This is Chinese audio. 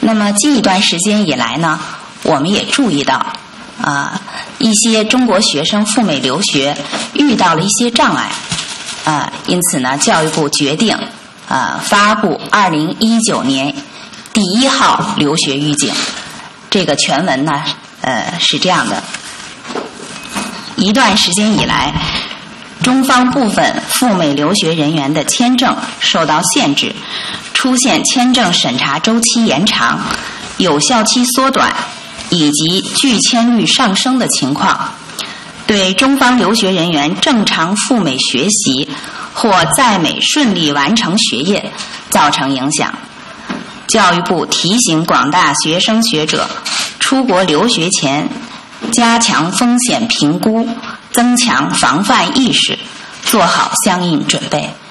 那么近一段时间以来呢，我们也注意到，一些中国学生赴美留学遇到了一些障碍，因此呢，教育部决定发布2019年第1号留学预警。这个全文呢，是这样的：一段时间以来，中方部分赴美留学人员的签证受到限制，出现签证审查周期延长、有效期缩短以及拒签率上升的情况，对中方留学人员正常赴美学习或在美顺利完成学业造成影响。教育部提醒广大学生学者，出国留学前加强风险评估，增强防范意识，做好相应准备。